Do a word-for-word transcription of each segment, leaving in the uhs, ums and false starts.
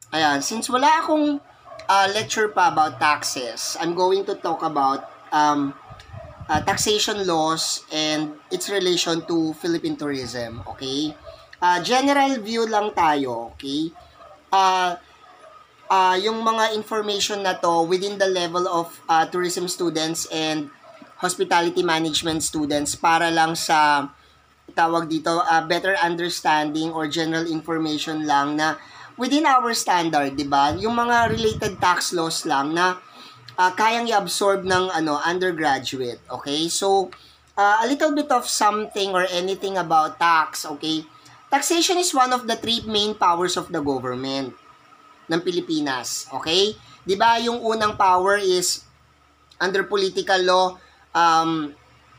Ayan, since wala akong uh, lecture pa about taxes, I'm going to talk about um, uh, taxation laws and its relation to Philippine tourism, okay? Uh, general view lang tayo, okay? Uh, uh, yung mga information na to within the level of uh, tourism students and hospitality management students para lang sa tawag dito, uh, better understanding or general information lang na within our standard, 'di ba? Yung mga related tax laws lang na uh, kayang i-absorb ng ano undergraduate, okay? So, uh, a little bit of something or anything about tax, okay? Taxation is one of the three main powers of the government ng Pilipinas, okay? 'Di ba yung unang power is under political law, um,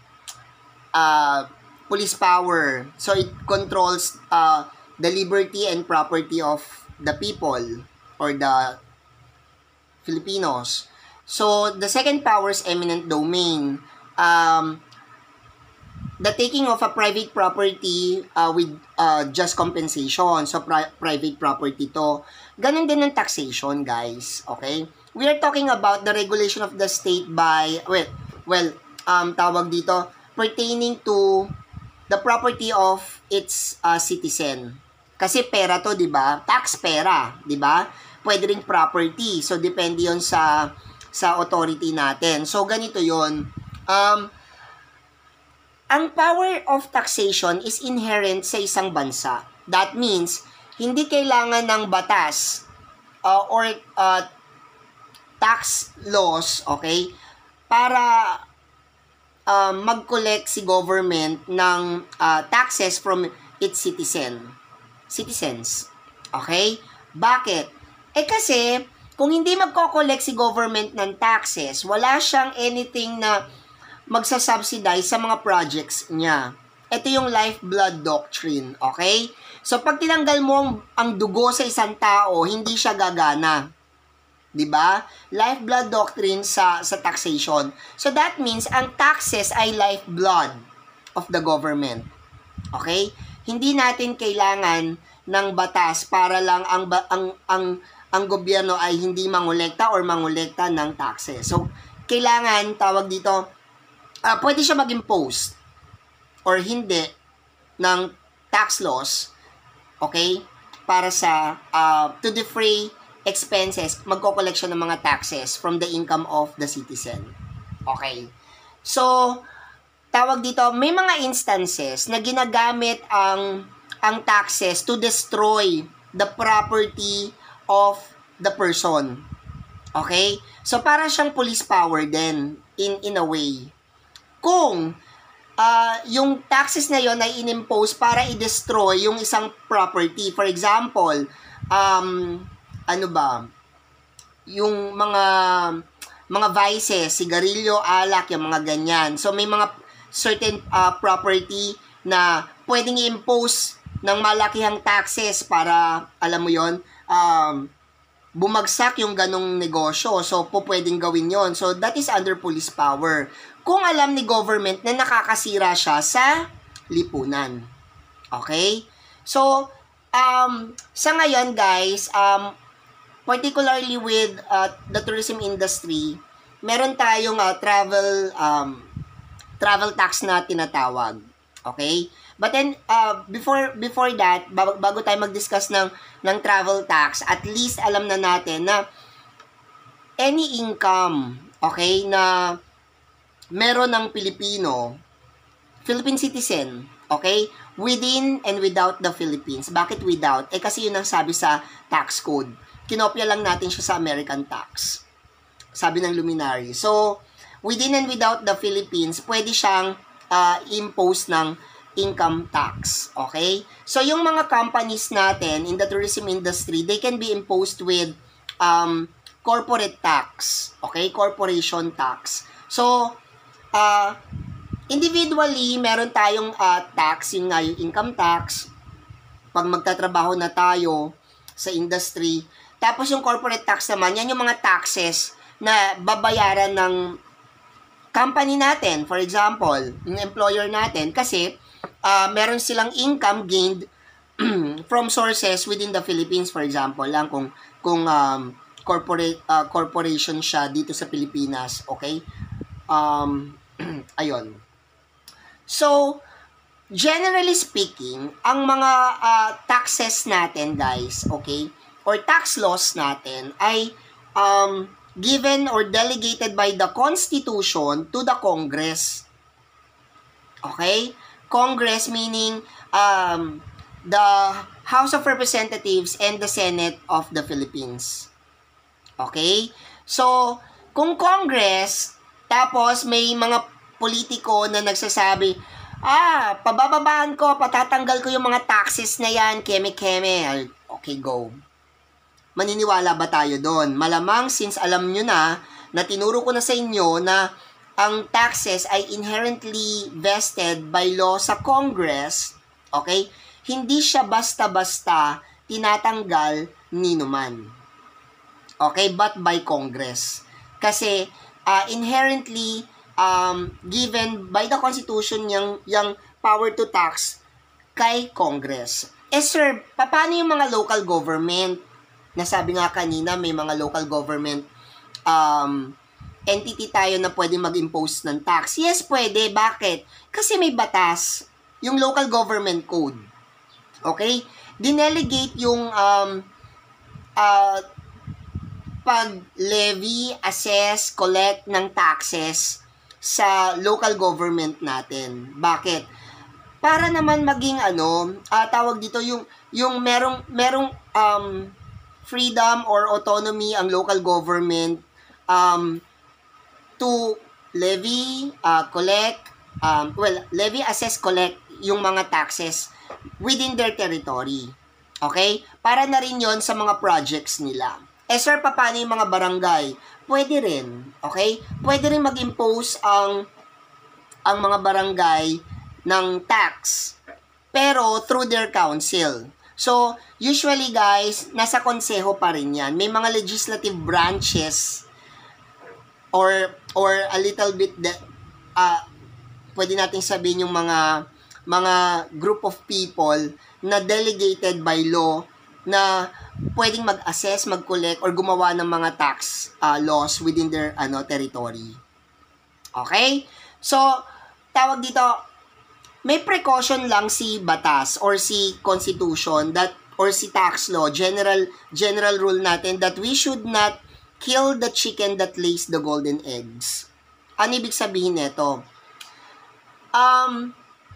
uh, police power. So it controls uh, the liberty and property of the people or the Filipinos. So the second power is eminent domain. Um, the taking of a private property uh, with uh, just compensation. So pri- private property to. Ganun din ng taxation, guys. Okay? We are talking about the regulation of the state by, well, well um, tawag dito, pertaining to the property of its uh, citizen. Kasi pera to, 'di ba? Tax pera, 'di ba? Pwede ring property. So depende 'yon sa sa authority natin. So ganito 'yon. Um ang power of taxation is inherent sa isang bansa. That means hindi kailangan ng batas uh, or uh, tax laws, okay? Para Uh, mag-collect si government ng uh, taxes from its citizen. Citizens. Okay? Bakit? Eh kasi, kung hindi magko-collect si government ng taxes, wala siyang anything na magsasubsidize sa mga projects niya. Ito yung lifeblood doctrine. Okay? So, pag tinanggal mo ang, ang dugo sa isang tao, hindi siya gagana. 'Di ba? Lifeblood doctrine sa sa taxation. So that means ang taxes ay lifeblood of the government. Okay? Hindi natin kailangan ng batas para lang ang ang ang ang gobyerno ay hindi mangolekta or mangolekta ng taxes. So kailangan tawag dito uh, pwede siya mag-impose or hindi ng tax laws, okay? Para sa uh, to defray expenses, magko-collection ng mga taxes from the income of the citizen. Okay. So, tawag dito, may mga instances na ginagamit ang ang taxes to destroy the property of the person. Okay? So, para siyang police power din in in a way. Kung uh, yung taxes na yon ay inimpose para i-destroy yung isang property. For example, um, ano ba, yung mga mga vices, sigarilyo, alak, yung mga ganyan. So, may mga certain uh, property na pwedeng i-impose ng malakihang taxes para, alam mo yon um, bumagsak yung ganong negosyo. So, po pwedeng gawin yon. So, that is under police power. Kung alam ni government na nakakasira siya sa lipunan. Okay? So, um, sa ngayon, guys, um, particularly with uh, the tourism industry, meron tayong uh, travel um, travel tax na tinatawag. Okay? But then uh, before before that, bago, bago tayo mag-discuss ng ng travel tax, at least alam na natin na any income, okay, na meron ng Pilipino, Philippine citizen, okay, within and without the Philippines. Bakit without? Eh kasi yun ang sabi sa tax code. Kinopya lang natin siya sa American tax. Sabi ng luminary. So, within and without the Philippines, pwede siyang uh, impose ng income tax. Okay? So, yung mga companies natin in the tourism industry, they can be imposed with um, corporate tax. Okay? Corporation tax. So, uh, individually, meron tayong uh, tax, yung, uh, yung income tax. Pag magtatrabaho na tayo sa industry, tapos yung corporate tax naman, yan yung mga taxes na babayaran ng company natin. For example, yung employer natin, kasi uh, meron silang income gained from sources within the Philippines, for example, lang kung kung um, corporate uh, corporation siya dito sa Pilipinas, okay? Um, ayun. So, generally speaking, ang mga uh, taxes natin, guys, okay, or tax laws natin ay um, given or delegated by the Constitution to the Congress. Okay? Congress meaning um, the House of Representatives and the Senate of the Philippines. Okay? So, kung Congress, tapos may mga politiko na nagsasabi, ah, pabababaan ko, patatanggal ko yung mga taxes na yan, keme-keme. Okay, go. Maniniwala ba tayo doon? Malamang since alam nyo na, na tinuro ko na sa inyo na ang taxes ay inherently vested by law sa Congress, okay? Hindi siya basta-basta tinatanggal ni numan. Okay? But by Congress. Kasi uh, inherently um, given by the Constitution yung, yung power to tax kay Congress. Eh sir, paano yung mga local government? Nasabi nga kanina, may mga local government um, entity tayo na pwede mag-impose ng tax. Yes, pwede. Bakit? Kasi may batas. Yung local government code. Okay? Dinelegate yung um, uh, pag-levy, assess, collect ng taxes sa local government natin. Bakit? Para naman maging ano, uh, tawag dito yung yung merong merong um freedom or autonomy ang local government um to levy, uh, collect, um well, levy, assess, collect yung mga taxes within their territory. Okay? Para na rin 'yon sa mga projects nila. Eh sir, paano yung mga barangay? Pwede rin, okay? Pwede rin mag-impose ang ang mga barangay ng tax, pero through their council. So, usually guys, nasa konseho pa rin yan. May mga legislative branches or or a little bit de, uh, pwede nating sabihin yung mga mga group of people na delegated by law na pwedeng mag-assess, mag-collect, or gumawa ng mga tax uh, laws within their ano territory. Okay? So, tawag dito, may precaution lang si batas or si constitution that or si tax law, general general rule natin that we should not kill the chicken that lays the golden eggs. Ano ibig sabihin nito? Um,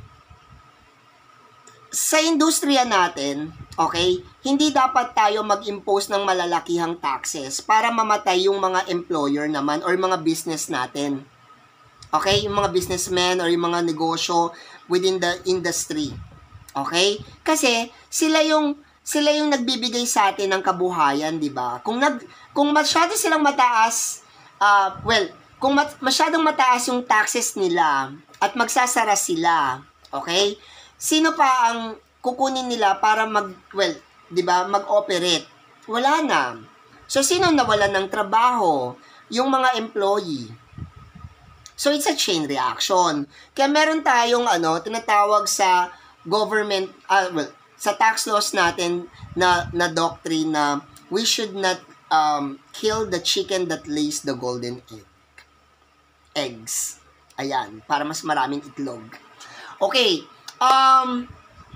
sa industriya natin, okay, hindi dapat tayo mag-impose ng malalakihang taxes para mamatay yung mga employer naman or mga business natin. Okay, yung mga businessmen or yung mga negosyo within the industry. Okay? Kasi sila yung sila yung nagbibigay sa atin ng kabuhayan, 'di ba? Kung nag kung masyado silang mataas, uh, well, kung mat, masyadong mataas yung taxes nila at magsasara sila, okay? Sino pa ang kukunin nila para mag, well, di ba, mag-operate? Wala na. So, sino nawalan ng trabaho? Yung mga employee. So, it's a chain reaction. Kaya meron tayong, ano, tinatawag sa government, uh, well, sa tax laws natin na, na doctrine na we should not um, kill the chicken that lays the golden egg. Eggs. Ayan, para mas maraming itlog. Okay. Um,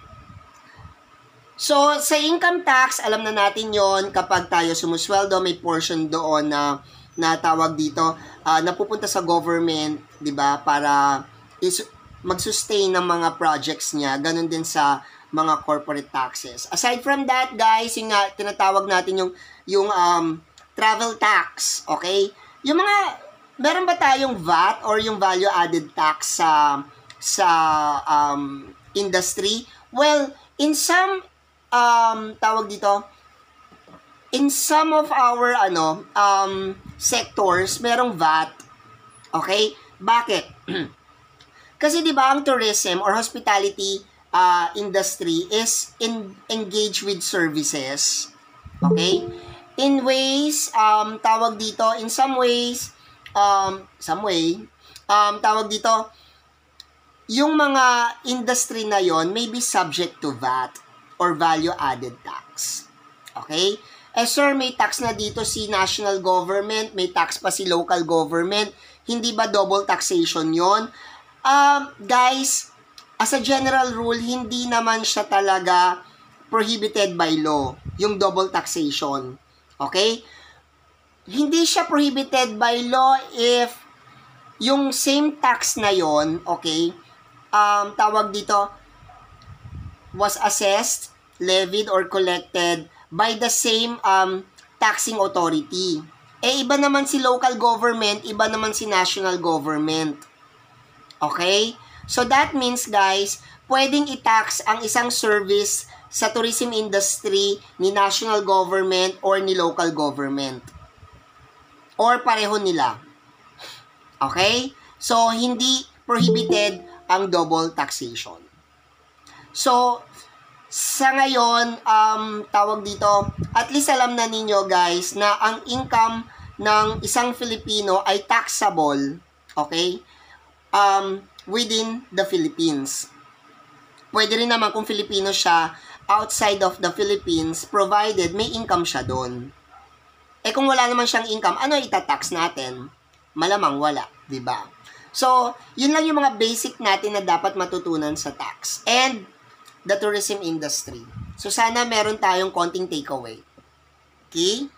so, sa income tax, alam na natin yon kapag tayo sumusweldo, may portion doon na, na tawag dito, uh, napupunta sa government, di ba, para is, mag-sustain ng mga projects niya. Ganun din sa mga corporate taxes. Aside from that, guys, yung uh, tinatawag natin yung, yung um, travel tax, okay? Yung mga, meron ba tayong V A T or yung value added tax sa, sa um, industry? Well, in some um tawag dito in some of our ano um sectors merong V A T. Okay? Bakit? Kasi 'di ba ang tourism or hospitality uh, industry is in engaged with services. Okay? In ways um tawag dito in some ways um some way um tawag dito yung mga industry na yon may be subject to V A T. or value-added tax. Okay? Eh sir, may tax na dito si national government, may tax pa si local government. Hindi ba double taxation yon? Um, guys, as a general rule, hindi naman siya talaga prohibited by law, yung double taxation. Okay? Hindi siya prohibited by law if yung same tax na yon, okay, um, tawag dito, was assessed, levied, or collected by the same um, taxing authority. Eh, iba naman si local government, iba naman si national government. Okay? So, that means, guys, pwedeng i-tax ang isang service sa tourism industry ni national government or ni local government. Or pareho nila. Okay? So, hindi prohibited ang double taxation. So, sa ngayon, um, tawag dito, at least alam na ninyo guys na ang income ng isang Filipino ay taxable, okay, um, within the Philippines. Pwede rin naman kung Filipino siya outside of the Philippines, provided may income siya doon. Eh kung wala naman siyang income, ano itatax natin? Malamang wala, di ba? So, yun lang yung mga basic natin na dapat matutunan sa tax and the tourism industry. So, sana meron tayong konting takeaway. Okay?